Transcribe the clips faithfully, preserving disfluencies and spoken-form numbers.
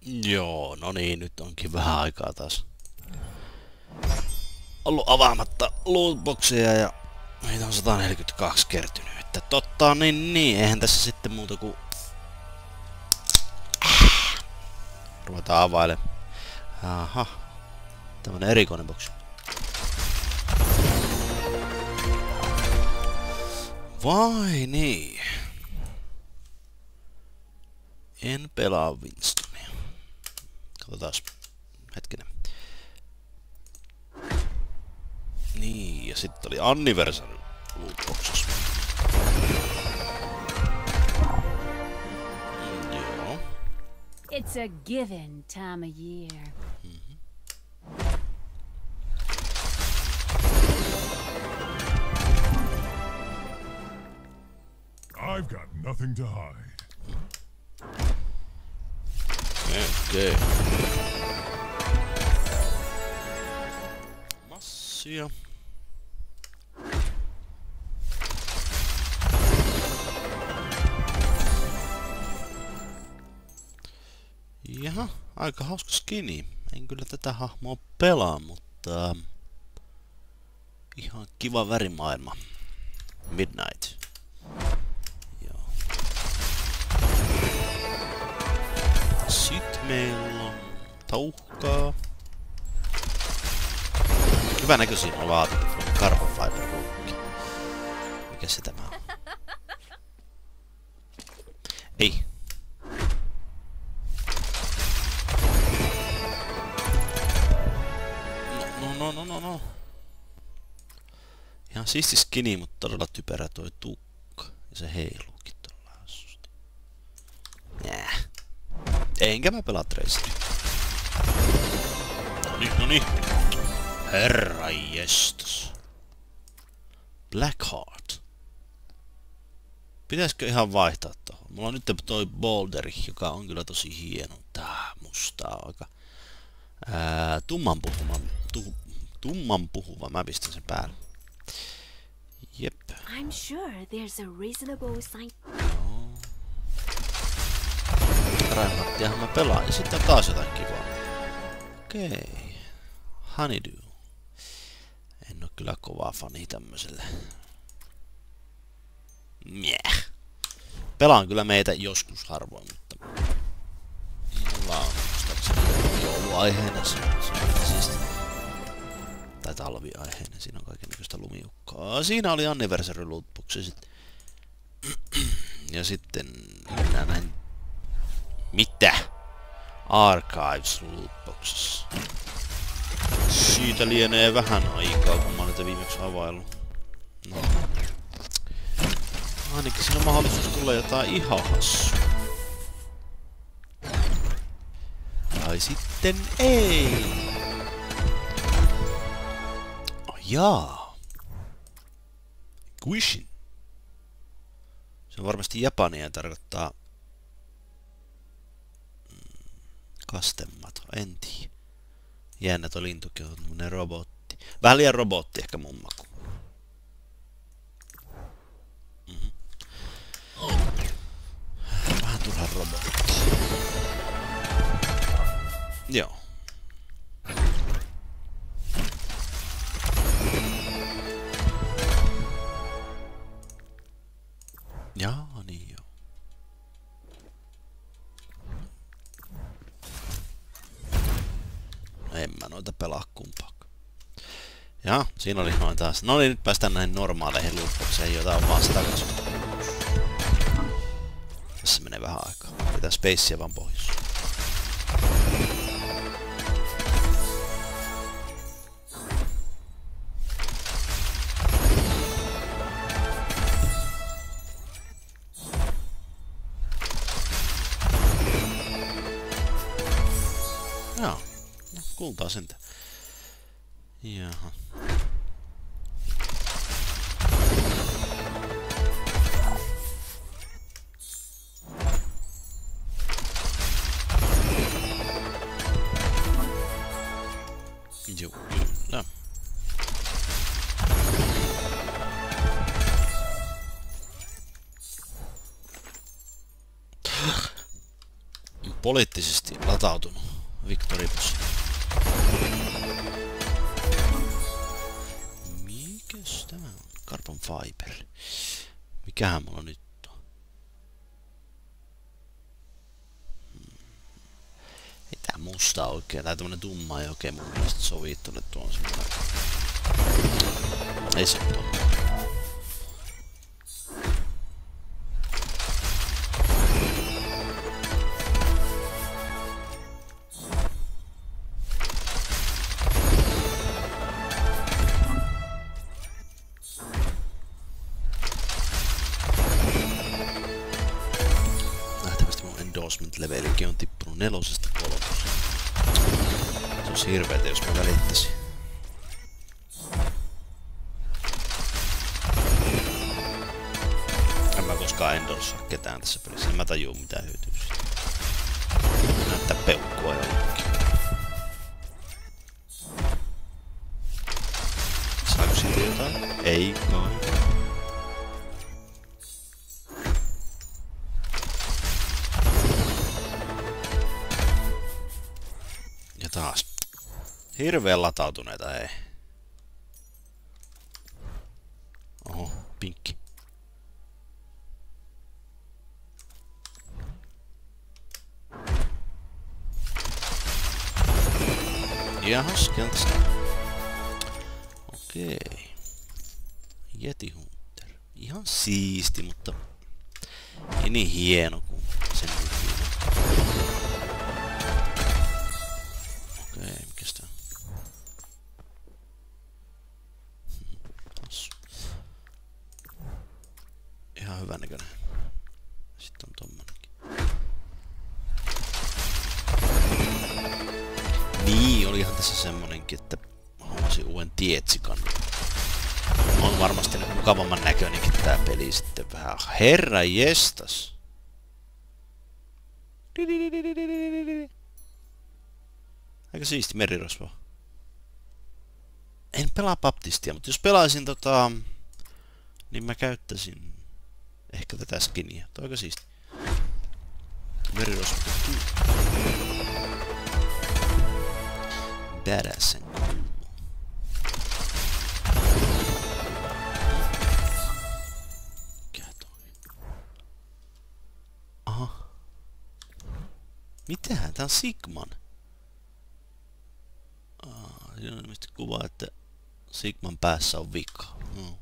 Joo, no niin, nyt onkin vähän aikaa taas ollut avaamatta lootboxia ja meitä on sata neljäkymmentäkaksi kertynyt, että totta niin niin, eihän tässä sitten muuta kuin ruvetaan availemaan. Aha, tämmönen erikoinen boksi. Vai niin. En pelaa Winstonia. Katsotaas. Hetkinen. Niin, ja sitten oli Anniversary lootboxissa. Mm, joo. It's a given time of year. Mm-hmm. I've got nothing to hide. Okei. Okay. Massia. Jaha, aika hauska skini. En kyllä tätä hahmoa pelaa, mutta ihan kiva värimaailma. Midnight. Joo. Sitten meillä on touhkaa. Hyvä näköisiä on laatikko from Carbon Fiber Rookki. Mikä se tämä on? Ei. No, no, no, no, no. Ihan siisti skini, mutta todella typerä toi tukka. Ja se heiluukin tuolla hassusti. Nää. Enkä mä pelaa Traceria. Noniin, noniin. Herra jestas. Blackheart. Pitäisikö ihan vaihtaa tohon? Mulla on nyt toi Boulderi, joka on kyllä tosi hieno. Tää mustaa aika. Ää, tumman puhuva. Tu, tumman puhuva. Mä pistän sen päälle. Jep. I'm sure there's a reasonable sign. Joo. Reinhardtiahan mä pelaan. Ja sitten taas jotain kivaa. Okei. Okay. Honeydew. En oo kyllä kovaa fani tämmöselle. Mieh. Pelaan kyllä meitä joskus harvoin, mutta mulla on muistaakseni jouluaiheinen se, se on siisti. Tai talviaiheinen, siinä on kaikennäköistä lumiukkaa. Siinä oli Anniversary lootboxi sit. Ja sitten mennään näin. Mitä? Archives lootboxissa. Siitä lienee vähän aikaa, kun mä oon niitä viimeksi availlut. No. Ainakin siinä on mahdollisuus tulla jotain ihan hassua. Tai sitten ei. Oh, jaa. Guishin. Se on varmasti japania ja tarkoittaa kastemmat. En tiedä. Jännä toi lintukin on tämmönen robotti. Vähän liian robotti ehkä mun maku. Mm-hmm. Vähän turha robotti. Joo. Jaa, niin joo. En mä noita pelaa kumpaakaan. Ja, siinä oli noin taas. No niin, nyt päästään näihin normaaleihin lootboxeihin, joita on vaan sata kaksikymmentäkuusi. Tässä menee vähän aikaa. Pitää spacea vaan pohjassa. Joo. No, kultaa sentä. Jaha. Joo, kyllä. poliittisesti latautunut Victoribus. Mikäs tämä on? Carbon fiber. Mikähän mulla nyt on? Hmm. Ei tää musta oikein. Tää tämmönen tumma ei oikein mun mielestä sovi tonne tuon semmoinen. Ei se ole tuolla. Levelikin on tippunut nelosesta kolmoseen. Se olisi hirveetä, jos mä välittäisin. En mä koskaan endorsaa ketään tässä pelissä. En mä tajuu mitään hyötyä siitä. Näyttää peukkua jollekin. Saako siitä jotain? Ei kai. Taas. Hirveen latautuneita, ei. Oho, pinkki. Jahas, keltaista. Okei. Yeti Hunter. Ihan siisti, mutta ei niin hieno kuin sen nykyinen. Okei, mikäs tää on? Hassu. Ihan hyvän näköinen. Sitten on tommonenkin. Niin, olihan tässä semmonenkin, että hommasin uuden tietsikan. On varmasti nyt mukavamman näköinenkin tää peli sitten vähän. Herra jestas! Aika siisti merirosvo. En pelaa baptistia, mutta jos pelaisin tota... niin mä käyttäisin... ehkä tätä skiniä. Toi aika siisti. Merirosvo. Badass and cool. Mikä toi? Aha. Mitähän? Tää on Sigman. Siinä on ilmeisesti kuva, että Sigman päässä on vika. No.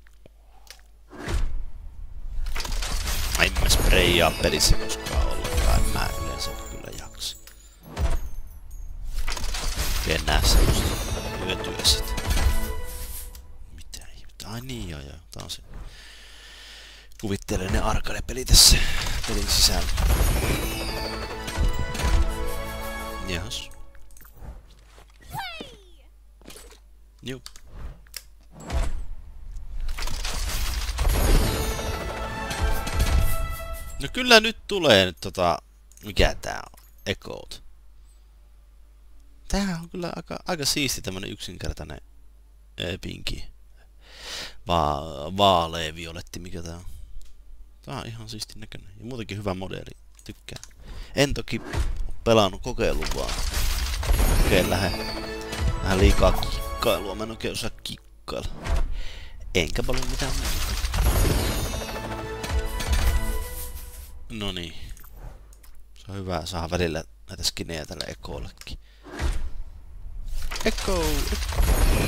En mä spreijaa pelissä koskaan ollenkaan. En mä yleensä kyllä jaksa. Oikein nää semmoista hyötyä sit. Mitä ihmettä? Ai niin joo joo. Tää on se kuvitteellinen arcade-peli tässä pelin sisällä. Jahas. Juu. No kyllä nyt tulee nyt tota... mikä tää on? Echoed. Tää on kyllä aika, aika siisti tämmönen yksinkertainen ee, pinki. Va vaalea violetti, mikä tää on. Tää on ihan siisti näköinen. Ja muutenkin hyvä modeli. Tykkään. En toki pelannut kokeilun vaan. Okei, lähde. Vähän liikaa kikkailua. Mä en oikein osaa kikkailla. Enkä paljon mitään muuta. Noniin. Se on hyvä saada välillä näitä skinejä tälle Echoollekin. Echo! Echo.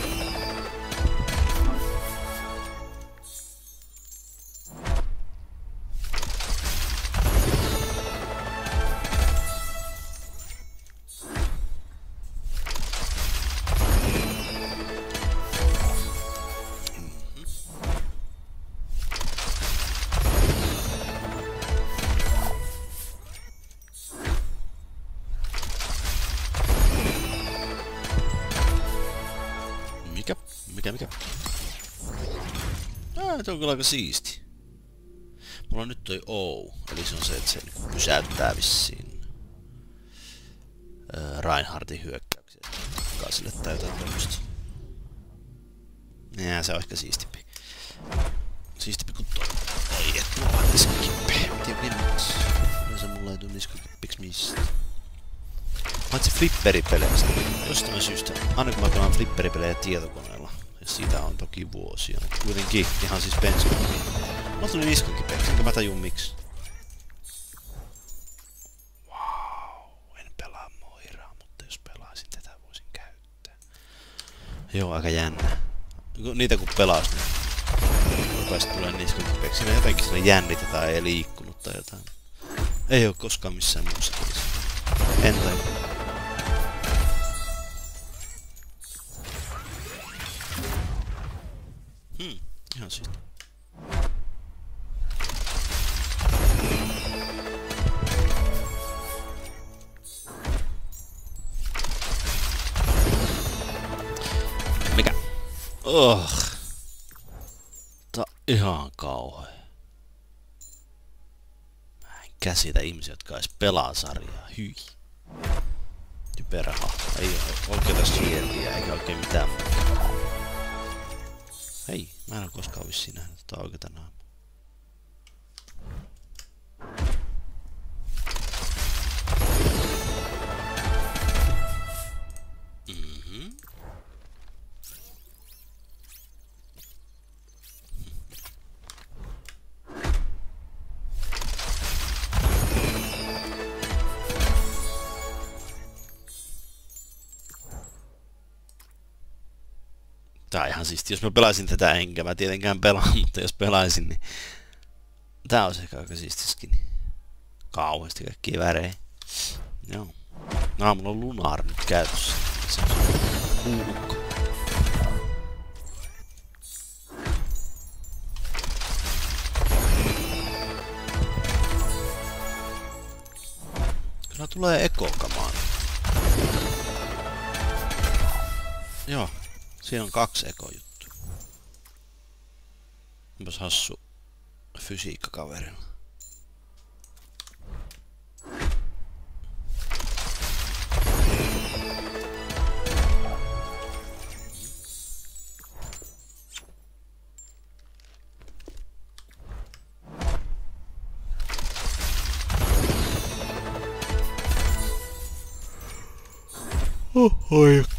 Mikä? Mikä, mikä? Ah, se on kyllä aika siisti. Mulla on nyt toi O, eli se on se, että se niinku pysäyttää vissiin äh, Reinhardtin hyökkäyksiä. Kaasille tai jotain tämmöstä. Nää, se on ehkä siistimpi. Siistipi kun toi. Oi, et mulla on niskakippe. Tiedä miksi. Yleensä mulla ei tuu niskakippiksi mistä. Paitsi flipperipeleistä. Jostain syystä. Aina kun mä pelaan flipperipelejä tietokoneella. Ja siitä on toki vuosia. Mutta kuitenkin ihan siis benchmarkia. Mulla tuli niskakipeeksi. Enkä mä tajun miksi. Wow. En pelaa Moiraa, mutta jos pelaisin tätä voisin käyttää. Joo, aika jännä. Niitä kun pelas, niin rupesi tulee niskakipeeksi. Siinä jotenkin siinä jännitti tai ei liikkunut tai jotain. Ei oo koskaan missään muussa pelissä. En tajua. Hmm, ihan siitä. Mikä? Oh. Tää on ihan kauhea. Mä en käsitä ihmisiä, jotka edes pelaa sarjaa. Hyi. Typerä hahmo. Ei oo oikeeta shieldia eikä oikein mitään muuta. Hei, mä en oo koskaan vissiin nähnyt tota oikeeta naamaa. Mhm. Tää on ihan siisti. Jos mä pelaisin tätä, enkä mä tietenkään pelaa, mutta jos pelaisin, niin tää on ehkä aika siisti skini. Kauheasti kaikkia värejä. Joo. No, mulla on Lunar nyt käytössä. Se on kuulukko. Kyllä tulee ekokamaan. Joo. Siinä on kaksi ekojuttua. Onpas hassu fysiikkakaverilla. Oho.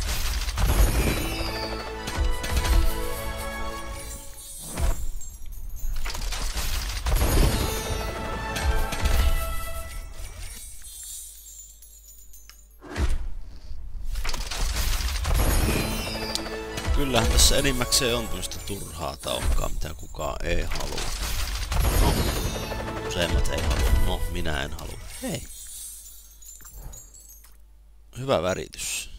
Kyllähän tässä enimmäkseen on tämmöistä turhaa taukkaa, mitä kukaan ei halua. No, useimmat ei halua. No, minä en halua. Hei. Hyvä väritys.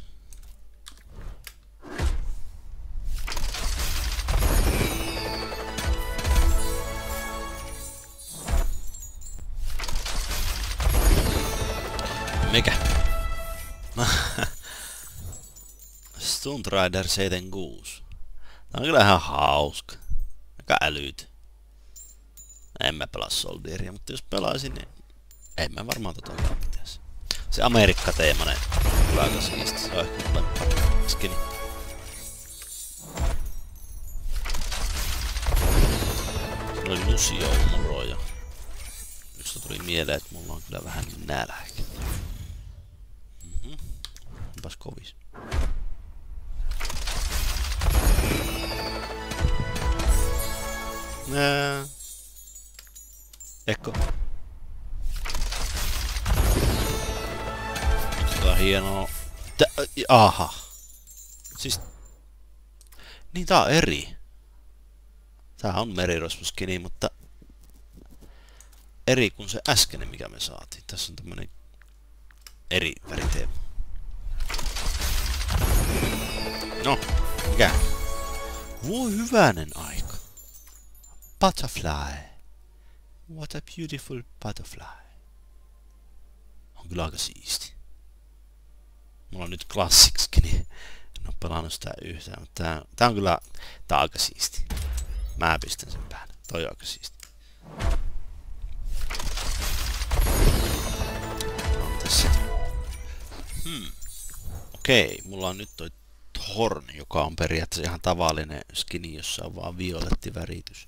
Mikä? Stunt Rider seitsemänkymmentäkuusi. Tää on kyllä ihan hauska. Aika älyt. En mä pelaa Soldieria, mutta jos pelaisin, niin en mä varmaan tota pitäisi. Se Amerikka-teemainen kyllä aika siisti. Se on ehkä mulle skini. Se oli Lucio Muro ja josta tuli mieleen, että mulla on kyllä vähän nälkä. Mhm. Onpas kovis. Nää. Ekko. Tää on hienoa. Tä, aha. Siis. Niin tää on eri. Tää on merirosvoskini, mutta eri kuin se äskeinen, mikä me saatiin. Tässä on tämmönen eri väriteema. No, mikä? Voi hyvänen aika. Butterfly. What a beautiful butterfly. On kyllä aika siisti. Mulla on nyt klassiksikin, niin en oo pelannut sitä yhtään, mutta tää, tää on kyllä tää on aika siisti. Mä pistän sen päälle. Toi on aika siisti. No, mitäs sit? Hmm. Okei, mulla on nyt toi Horn, joka on periaatteessa ihan tavallinen skini, jossa on vaan violetti väritys.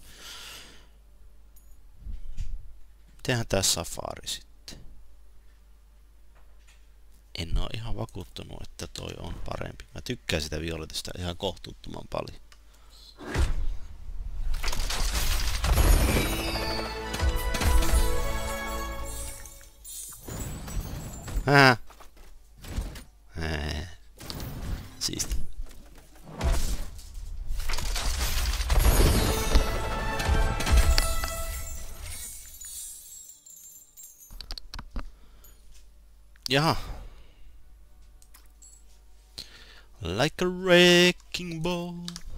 Mitenhän tää Safari sitten? En oo ihan vakuuttunut, että toi on parempi. Mä tykkään sitä violetista ihan kohtuuttoman paljon. Hää? Hää. Siisti. Jaha. Like a wrecking ball.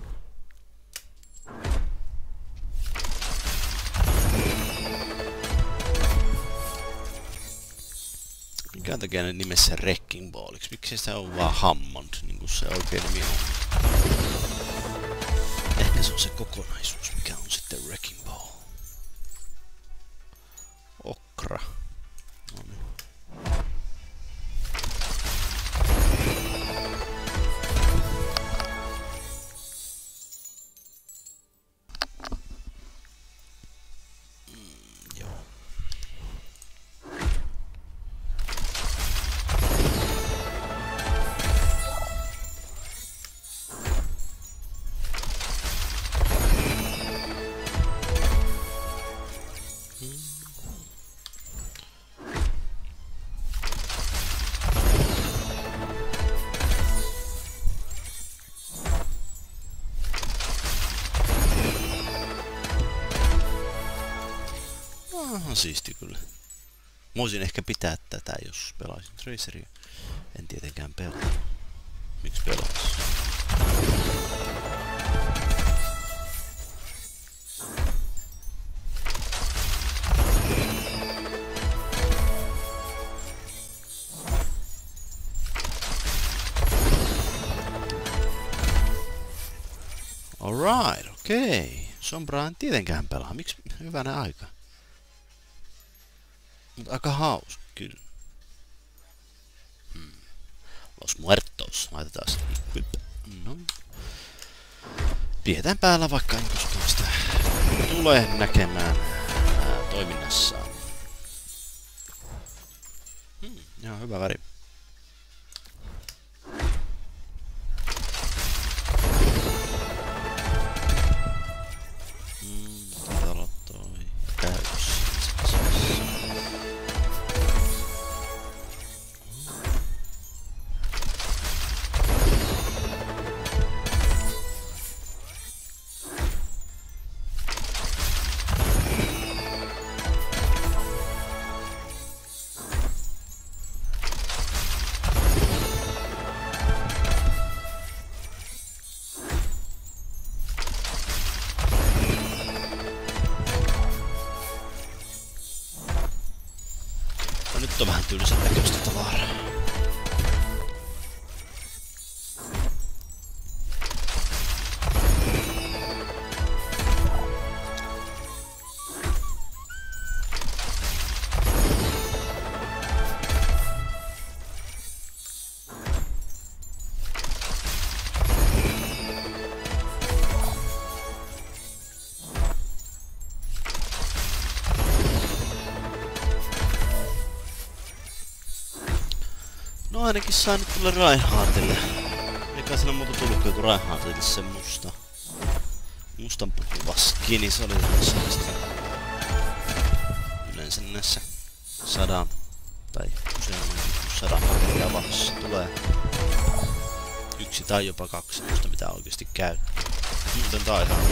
Mikä on takia nimessä Wrecking Balliksi? Miksi se on vaan Hammond, niin kuin se oikein nimi on? Ehkä se on se kokonaisuus, mikä on sitten Wrecking Ball. Okra. No niin. Aha, siisti kyllä. Mä voisin ehkä pitää tätä, jos pelaisin Traceria. En tietenkään pelaa. Miksi pelais? Alright, okei. Okay. Sombraa en tietenkään pelaa. Miksi? Hyvänä aika. Mutta aika hauska, kyllä. Hmm. Los Muertos. Laitetaan sitä equip. No. Pidetään päällä, vaikka en koskaan sitä tule näkemään ää, toiminnassaan. Hmm. Ihan hyvä väri. Hmm. Taitaa olla toi käytössä. Nyt on vähän tylsän näköistä tavaraa. No ainakin saa nyt tulla Reinhardtille. Mikä sillä muuta tullutko joku Reinhardtille se musta. Mustan puhuva skini, se oli sellaista. Yleensä näissä sadan tai useamman sadan paketin avauksessa tulee yksi tai jopa kaksi semmoista mitä oikeesti käy. Muuten tää ihan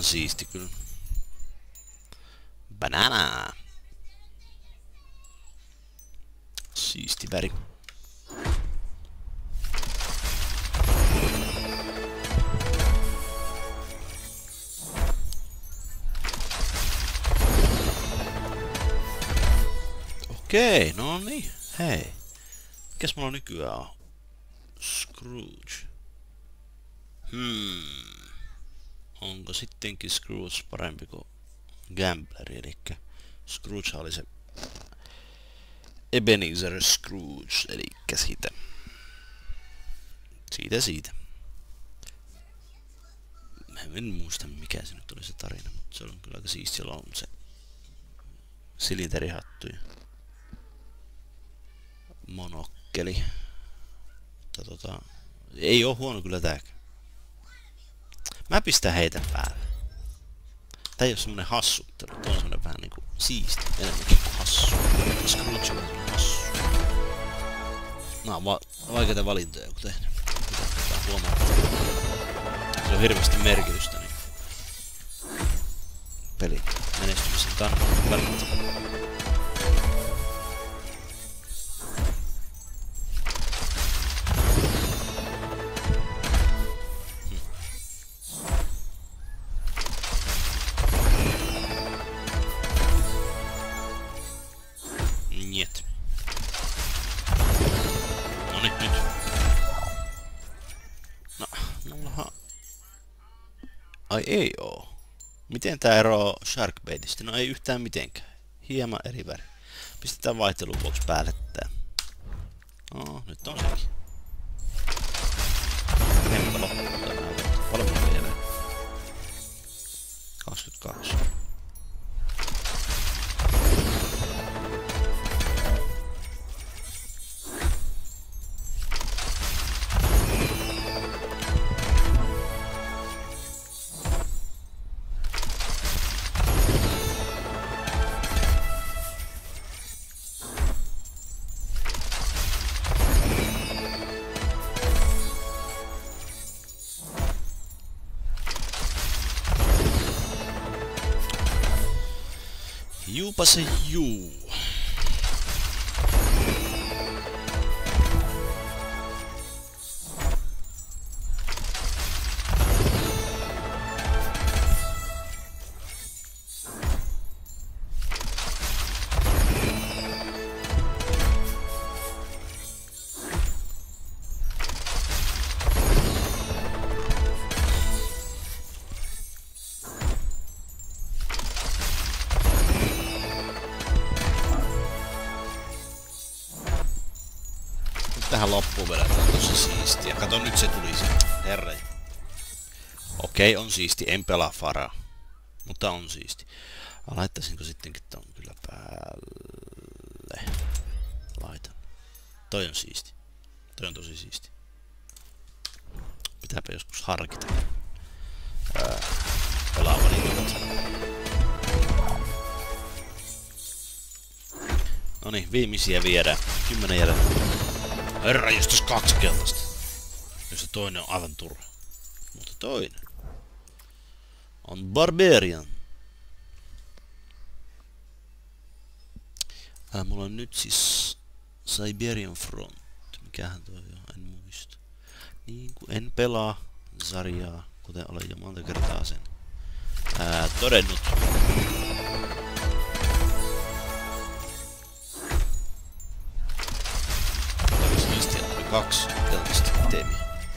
ihan siisti kyllä. Banana. Siisti väri. Okei, no niin. Hei. Mikäs mulla nykyään on? Scrooge. Hmm. Onko sittenkin Scrooge parempi kuin Gambler? Elikkä Scrooge oli se Ebenezer Scrooge, elikkä siitä. Siitä siitä. Mä en muista mikä se nyt oli se tarina, mutta se on kyllä aika siisti, jolla on se silinterihattu ja monokkeli. Mutta tota, ei oo huono kyllä tääkään. Mä pistän heitä päälle. Tää ei oo semmonen hassuttelu, tää on semmonen vähän niinku siisti, enemmänkin kuin hassu. Scrooge on semmonen hassu. Nää on va vaikeita valintoja kun tehnyt. Pitää huomaa, että se on hirveästi merkitystä niin pelin menestymisen kannalta. Niet. Noniin, nyt. No, mullahan... Ai ei oo. Miten tää eroaa Sharkbaitista? No ei yhtään mitenkään. Hieman eri väri. Pistetään vaihtelun vuoksi päälle tää. No, nyt on sekin. Enpä loppuun tänään. Paljon mulla vielä. kaksikymmentäkaksi. Juupa se juu. Tähän loppuun vedetään tosi siistiä. Kato nyt se tuli se. Herra. Okei, on siisti. En pelaa Faraa. Mutta on siisti. Laittaisinko sittenkin ton kyllä päälle? Laitan. Toi on siisti. Toi on tosi siisti. Pitääpä joskus harkita. Öö, pelaavani tuot. Noniin, viimeisiä viedään. Kymmenen jäljellä. Herra, jos tässä kaksi keltaista. Jos se toinen on aivan turha. Mutta toinen on Barbarian. Ää, mulla on nyt siis Siberian Front. Mikähän toi on, en muista. Niin kuin en pelaa sarjaa, kuten olen jo monta kertaa sen ää, todennut. Kaksi keltaista teemiä.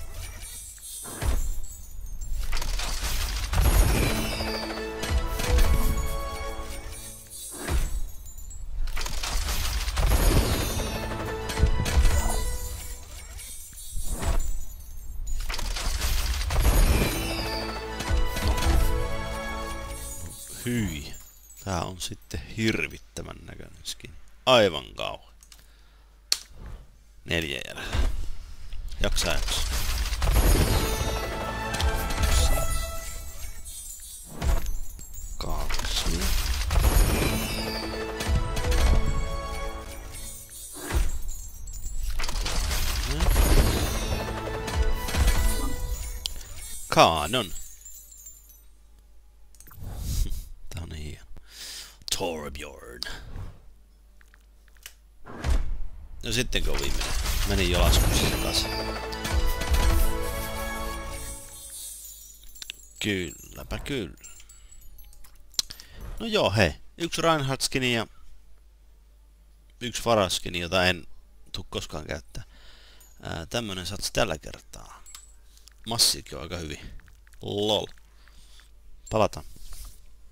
Hyi. Tää on sitten hirvittävän näköinen skin. Aivan kauhean. Neljä jäljellä. Jaksaa jaksaa. Kaksi. Kanon. Torbjorn. No sitten kun viimeinen meni jo laskussa taas. Kylläpä kyllä. No joo, hei. Yksi Reinhardt-skini ja yksi Faras-skini, jota en tuu koskaan käyttää. Ää, tämmönen satsi tällä kertaa. Massiikin on aika hyvin. Lol. Palataan.